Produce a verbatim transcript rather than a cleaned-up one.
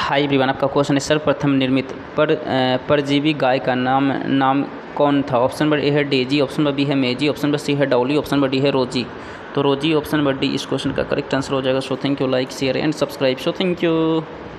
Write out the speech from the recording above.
High everyone, आपका question है सर्वप्रथम निर्मित पर परजीवी गाय का नाम नाम कौन था? ऑप्शन नंबर ए है डेजी, ऑप्शन नंबर बी है मेजी, ऑप्शन नंबर सी है डॉली, ऑप्शन नंबर डी है रोजी। तो रोजी ऑप्शन नंबर डी इस क्वेश्चन का करेक्ट आंसर हो जाएगा। So thank you, like share and subscribe. So thank you.